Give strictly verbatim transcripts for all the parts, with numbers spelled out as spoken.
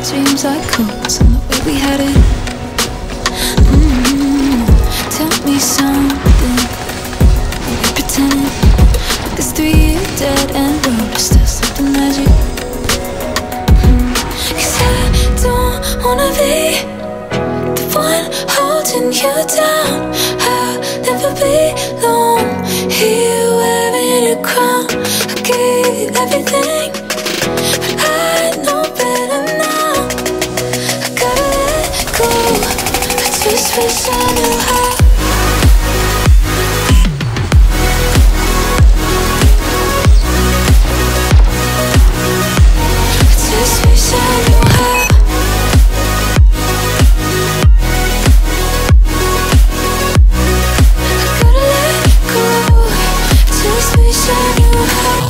dreams like codes and the way we had it. Mm-hmm. Tell me something, you're pretending like this three-year dead end road is still something magic. Mm. Cause I don't wanna be the one holding you down. I'll never be alone here wearing a crown. I gave everything, but I know better now. I gotta let go, I just wish I knew how. I just wish I knew how. I gotta let go, I just wish I knew how.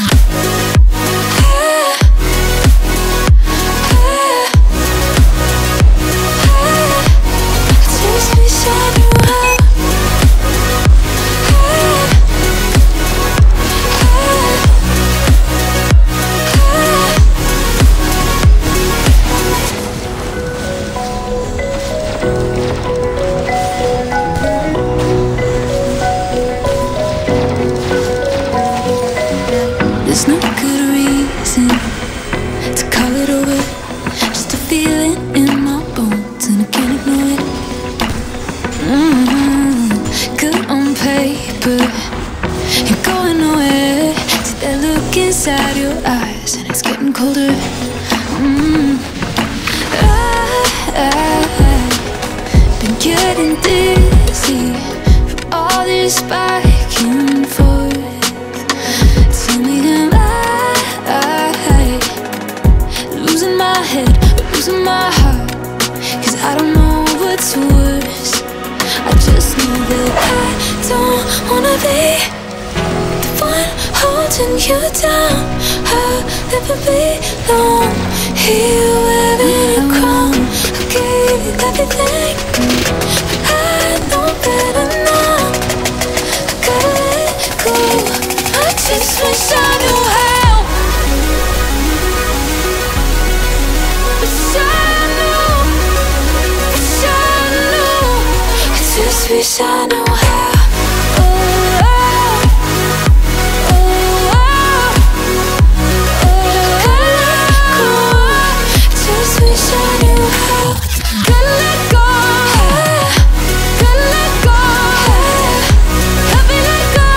There's no good reason to call it over, just a feeling in my bones and I can't ignore it. Mm-hmm. Good on paper, you're going nowhere. See that look inside your eyes and it's getting colder. Mm. I've been getting dizzy from all this back and forth. Tell me, am I losing my head or losing my heart? Cause I don't know what's worse. I just know that I don't wanna be the one holding you down. I'll never be alone here wearing a crown. I gave everything, but I know better now. I gotta let go, I just wish I knew how. Wish I knew, wish I knew. I just wish I knew how. Oh, oh, oh, oh. Gotta let go, I just wish I knew how. Gotta let go, gotta let go. Help me let go.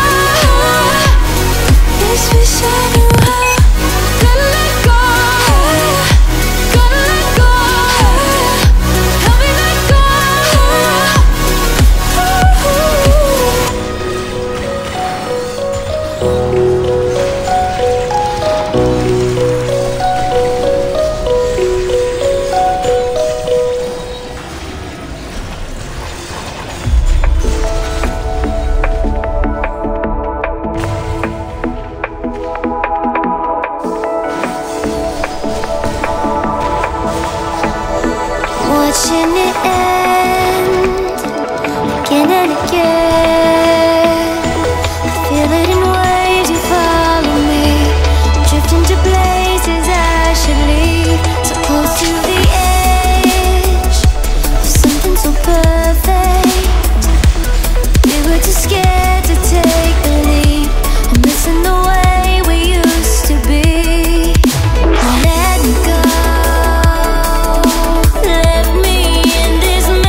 Just wish I knew how. Gotta let go, gotta let go. Help me let go. Watching it end again and again. I feel it in waves, you follow me, drifting to places I should leave. So close to the edge of something so perfect. We were too scared to take the leap. I'm missing the way we used to be. Let me go, let me in this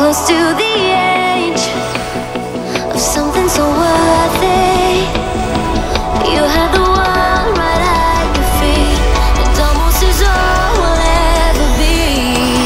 close to the edge of something so worthy. You had the world right at your feet. It almost is all we'll ever be.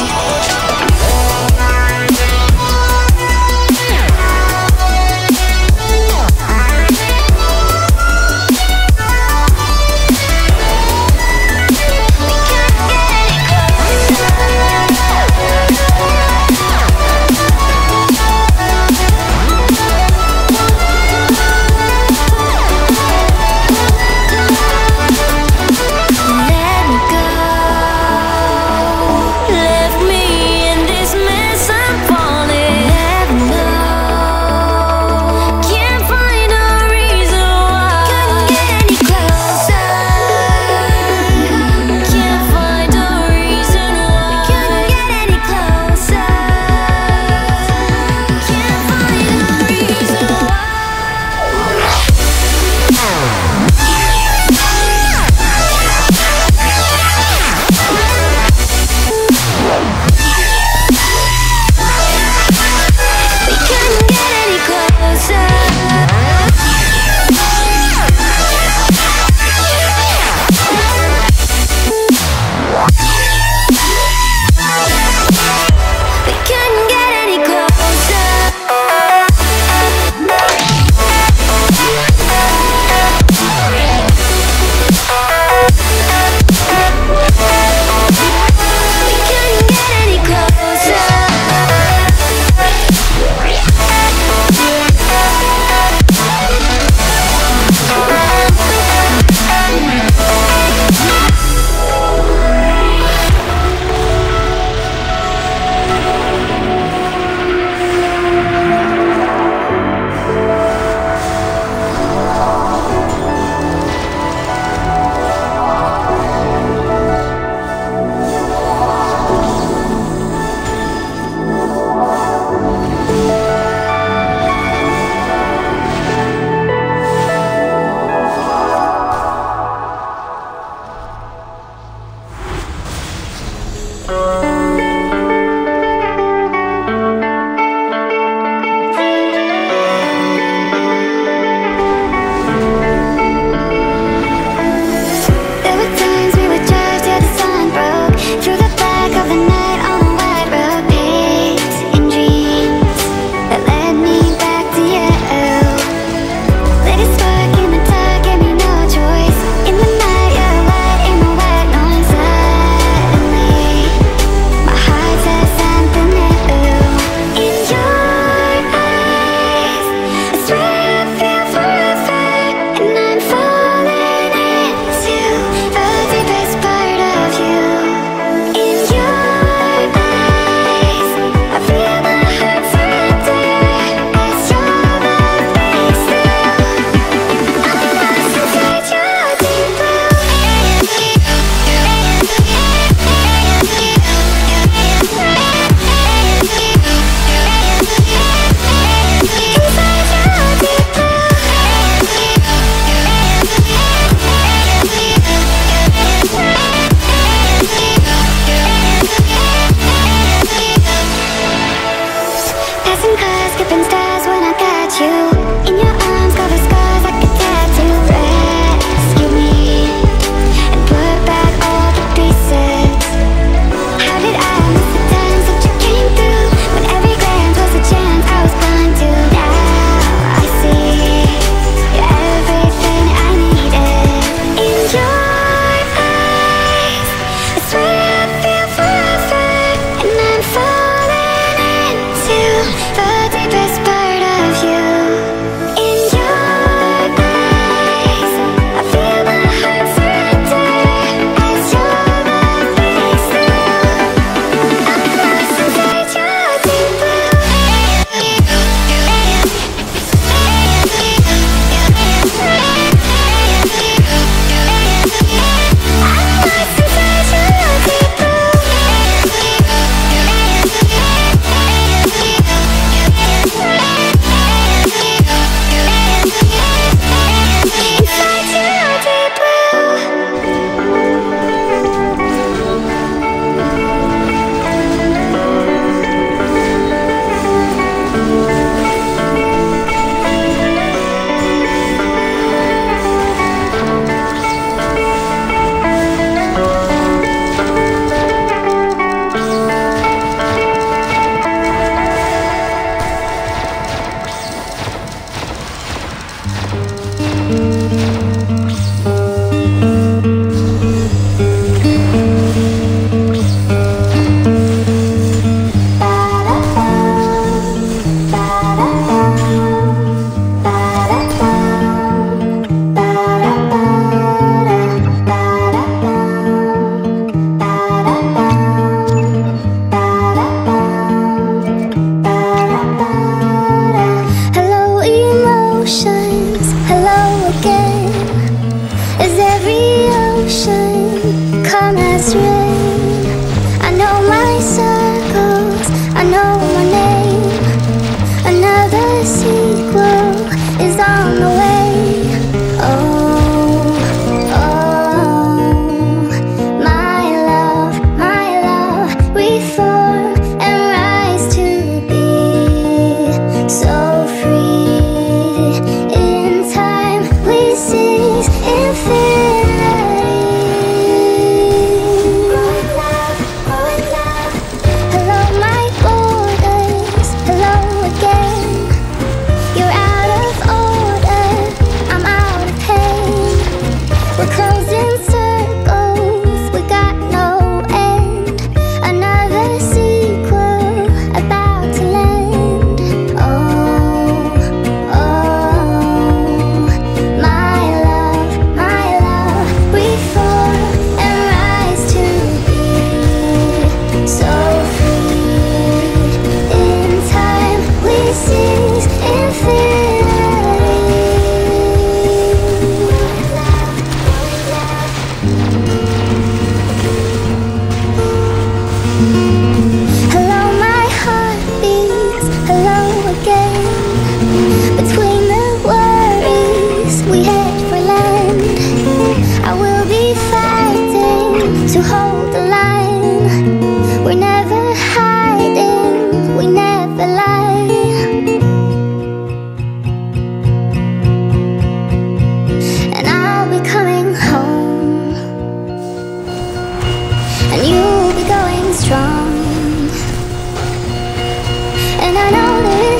The deepest part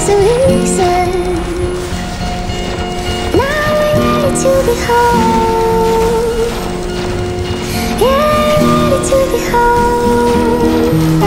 so easy. Now we're ready to be whole. Yeah, ready to be whole.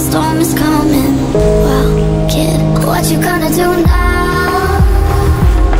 What you gonna do now?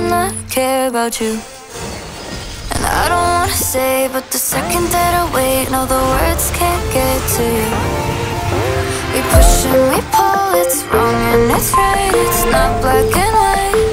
and I care about you. And I don't wanna say, but the second that I wait, no, the words can't get to you. We push and we pull, it's wrong and it's right, it's not black and white.